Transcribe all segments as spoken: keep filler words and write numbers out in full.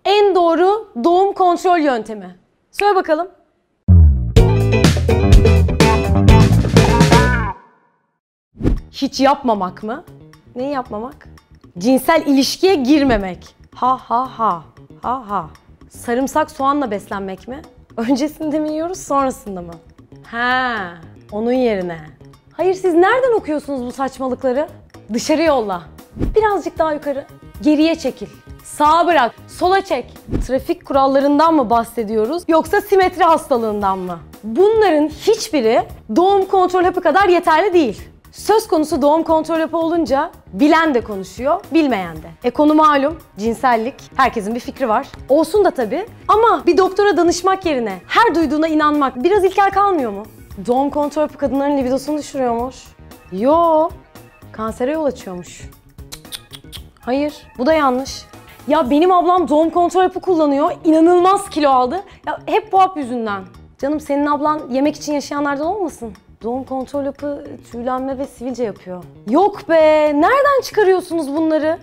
En doğru doğum kontrol yöntemi. Söyle bakalım. Hiç yapmamak mı? Neyi yapmamak? Cinsel ilişkiye girmemek. Ha ha ha. Ha ha. Sarımsak soğanla beslenmek mi? Öncesinde mi yiyoruz, sonrasında mı? Ha, onun yerine. Hayır, siz nereden okuyorsunuz bu saçmalıkları? Dışarı yolla. Birazcık daha yukarı. Geriye çekil. Sağa bırak, sola çek. Trafik kurallarından mı bahsediyoruz yoksa simetri hastalığından mı? Bunların hiçbiri doğum kontrol hapı kadar yeterli değil. Söz konusu doğum kontrol hapı olunca bilen de konuşuyor, bilmeyen de. E konu malum, cinsellik. Herkesin bir fikri var. Olsun da tabii. Ama bir doktora danışmak yerine her duyduğuna inanmak biraz ilkel kalmıyor mu? Doğum kontrol hapı kadınların libidosunu düşürüyormuş. Yo, kansere yol açıyormuş. Hayır, bu da yanlış. Ya benim ablam doğum kontrol hapı kullanıyor, inanılmaz kilo aldı. Ya hep bu hap yüzünden. Canım senin ablan yemek için yaşayanlardan olmasın? Doğum kontrol hapı tüylenme ve sivilce yapıyor. Yok be, nereden çıkarıyorsunuz bunları?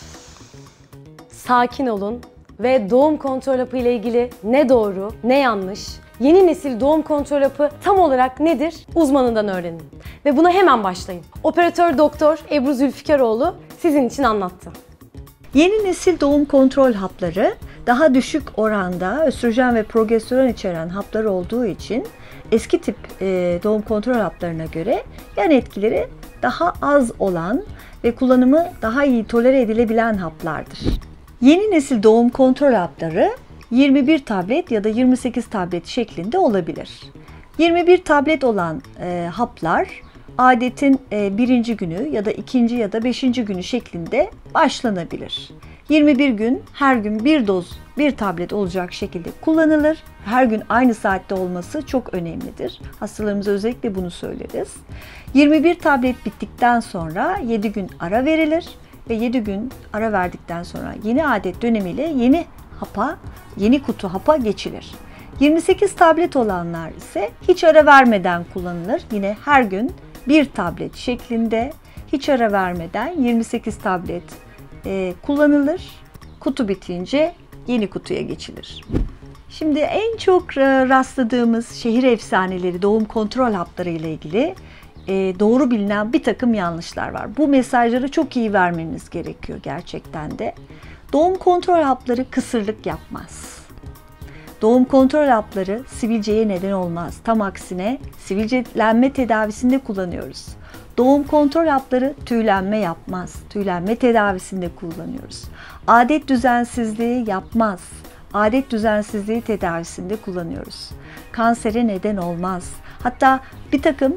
Sakin olun ve doğum kontrol hapı ile ilgili ne doğru, ne yanlış, yeni nesil doğum kontrol hapı tam olarak nedir? Uzmanından öğrenin. Ve buna hemen başlayın. Operatör doktor Ebru Zülfikaroğlu sizin için anlattı. Yeni nesil doğum kontrol hapları daha düşük oranda östrojen ve progesteron içeren haplar olduğu için eski tip e, doğum kontrol haplarına göre yan etkileri daha az olan ve kullanımı daha iyi tolere edilebilen haplardır. Yeni nesil doğum kontrol hapları yirmi bir tablet ya da yirmi sekiz tablet şeklinde olabilir. yirmi bir tablet olan e, haplar adetin e, birinci günü ya da ikinci ya da beşinci günü şeklinde başlanabilir. yirmi bir gün her gün bir doz bir tablet olacak şekilde kullanılır. Her gün aynı saatte olması çok önemlidir. Hastalarımıza özellikle bunu söyleriz. yirmi bir tablet bittikten sonra yedi gün ara verilir ve yedi gün ara verdikten sonra yeni adet dönemiyle yeni hapa, yeni kutu hapa geçilir. yirmi sekiz tablet olanlar ise hiç ara vermeden kullanılır. Yine her gün bir tablet şeklinde hiç ara vermeden yirmi sekiz tablet e, kullanılır. Kutu bitince yeni kutuya geçilir. Şimdi en çok rastladığımız şehir efsaneleri doğum kontrol hapları ile ilgili e, doğru bilinen bir takım yanlışlar var. Bu mesajları çok iyi vermeniz gerekiyor gerçekten de. Doğum kontrol hapları kısırlık yapmaz. Doğum kontrol hapları sivilceye neden olmaz. Tam aksine sivilcelenme tedavisinde kullanıyoruz. Doğum kontrol hapları tüylenme yapmaz. Tüylenme tedavisinde kullanıyoruz. Adet düzensizliği yapmaz. Adet düzensizliği tedavisinde kullanıyoruz. Kansere neden olmaz. Hatta bir takım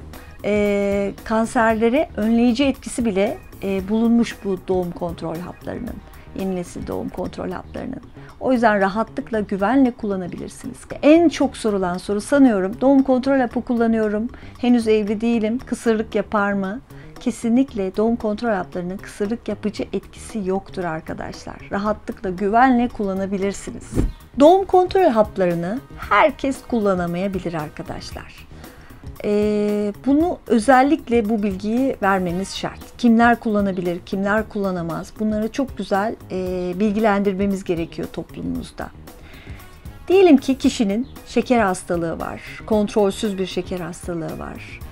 e, kanserlere önleyici etkisi bile e, bulunmuş bu doğum kontrol haplarının. Yeni nesil doğum kontrol haplarının. O yüzden rahatlıkla, güvenle kullanabilirsiniz. En çok sorulan soru sanıyorum, doğum kontrol hapı kullanıyorum, henüz evli değilim, kısırlık yapar mı? Kesinlikle doğum kontrol haplarının kısırlık yapıcı etkisi yoktur arkadaşlar. Rahatlıkla, güvenle kullanabilirsiniz. Doğum kontrol haplarını herkes kullanamayabilir arkadaşlar. Ee, bunu özellikle bu bilgiyi vermemiz şart. Kimler kullanabilir, kimler kullanamaz? Bunları çok güzel e, bilgilendirmemiz gerekiyor toplumumuzda. Diyelim ki kişinin şeker hastalığı var, kontrolsüz bir şeker hastalığı var,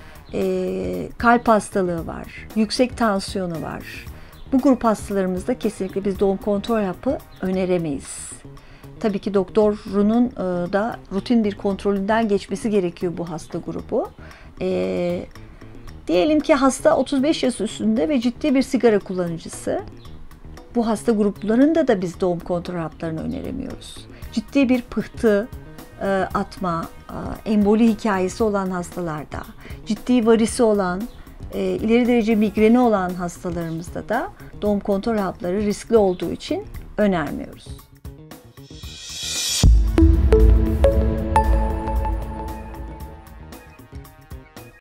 e, kalp hastalığı var, yüksek tansiyonu var. Bu grup hastalarımızda kesinlikle biz doğum kontrol hapı öneremeyiz. Tabii ki doktorunun da rutin bir kontrolünden geçmesi gerekiyor bu hasta grubu. E, diyelim ki hasta otuz beş yaş üstünde ve ciddi bir sigara kullanıcısı. Bu hasta gruplarında da biz doğum kontrol haplarını öneremiyoruz. Ciddi bir pıhtı e, atma, e, emboli hikayesi olan hastalarda, ciddi varisi olan, e, ileri derece migreni olan hastalarımızda da doğum kontrol hapları riskli olduğu için önermiyoruz.